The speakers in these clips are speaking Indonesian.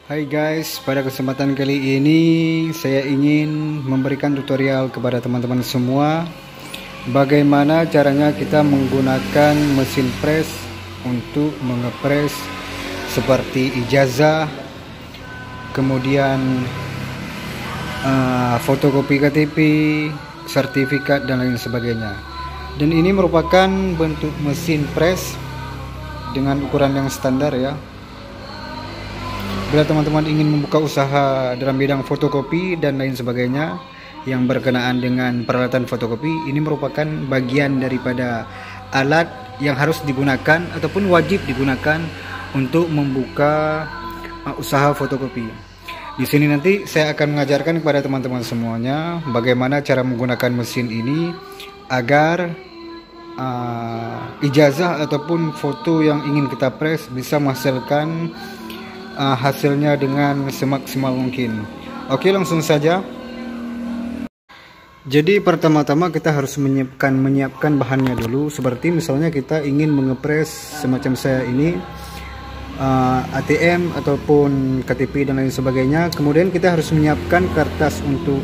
Hai guys, pada kesempatan kali ini saya ingin memberikan tutorial kepada teman-teman semua bagaimana caranya kita menggunakan mesin press untuk mengepres seperti ijazah, kemudian fotokopi KTP, sertifikat dan lain sebagainya. Dan ini merupakan bentuk mesin press dengan ukuran yang standar ya. Bila teman-teman ingin membuka usaha dalam bidang fotokopi dan lain sebagainya yang berkenaan dengan peralatan fotokopi, ini merupakan bagian daripada alat yang harus digunakan ataupun wajib digunakan untuk membuka usaha fotokopi. Di sini nanti saya akan mengajarkan kepada teman-teman semuanya bagaimana cara menggunakan mesin ini agar ijazah ataupun foto yang ingin kita press bisa menghasilkan hasilnya dengan semaksimal mungkin. Oke, langsung saja. Jadi pertama-tama kita harus menyiapkan bahannya dulu. Seperti misalnya kita ingin mengepres semacam saya ini ATM ataupun KTP dan lain sebagainya. Kemudian kita harus menyiapkan kertas untuk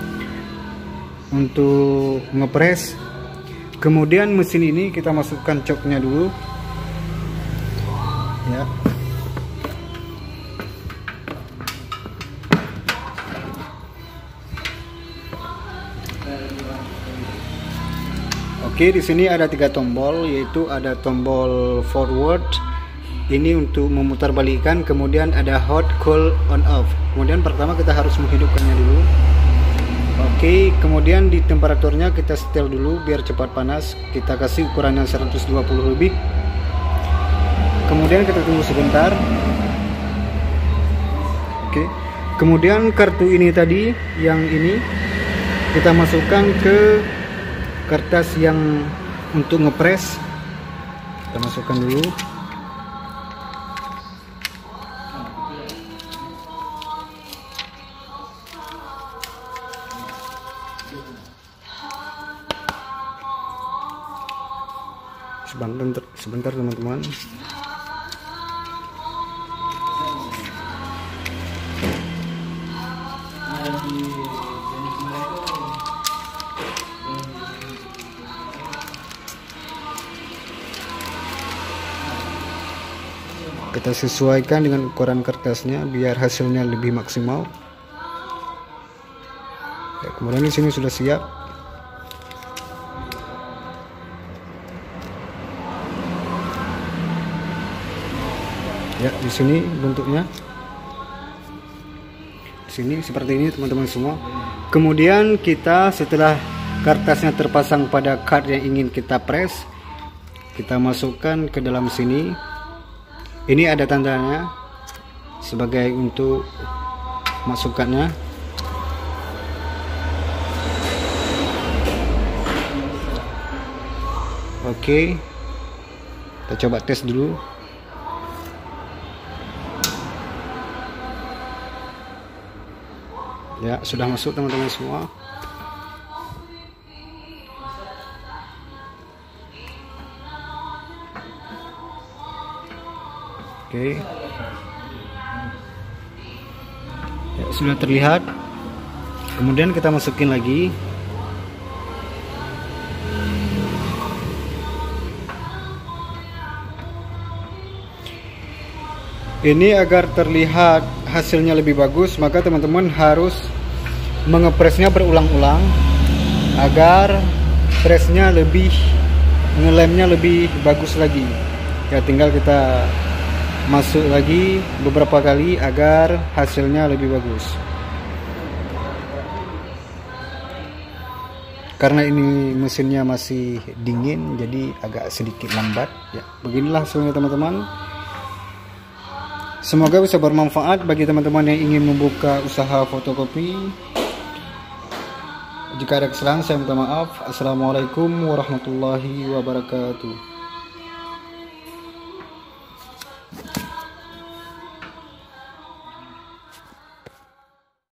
ngepres. Kemudian mesin ini kita masukkan coknya dulu ya. Oke, di sini ada 3 tombol, yaitu ada tombol forward, ini untuk memutarbalikkan, kemudian ada hot, cold, on, off. Kemudian pertama kita harus menghidupkannya dulu. Oke, kemudian di temperaturnya kita setel dulu biar cepat panas. Kita kasih ukurannya 120 lebih. Kemudian kita tunggu sebentar. Oke, kemudian kartu ini tadi, yang ini kita masukkan ke kertas yang untuk ngepres. Kita masukkan dulu. Sebentar teman-teman. Kita sesuaikan dengan ukuran kertasnya biar hasilnya lebih maksimal. Ya, kemudian di sini sudah siap. Ya, di sini bentuknya. Di sini seperti ini teman-teman semua. Kemudian kita setelah kertasnya terpasang pada card yang ingin kita press, kita masukkan ke dalam sini. Ini ada tandanya sebagai untuk masukkannya. Oke, kita coba tes dulu. Ya, sudah masuk teman-teman semua. Oke, ya, sudah terlihat. Kemudian kita masukin lagi. Ini agar terlihat hasilnya lebih bagus, maka teman-teman harus mengepresnya berulang-ulang agar presnya lebih, ngelemnya lebih bagus lagi. Ya, tinggal kita masuk lagi beberapa kali agar hasilnya lebih bagus. Karena ini mesinnya masih dingin, jadi agak sedikit lambat ya. Beginilah hasilnya teman-teman. Semoga bisa bermanfaat bagi teman-teman yang ingin membuka usaha fotokopi. Jika ada kesalahan saya minta maaf. Assalamualaikum warahmatullahi wabarakatuh.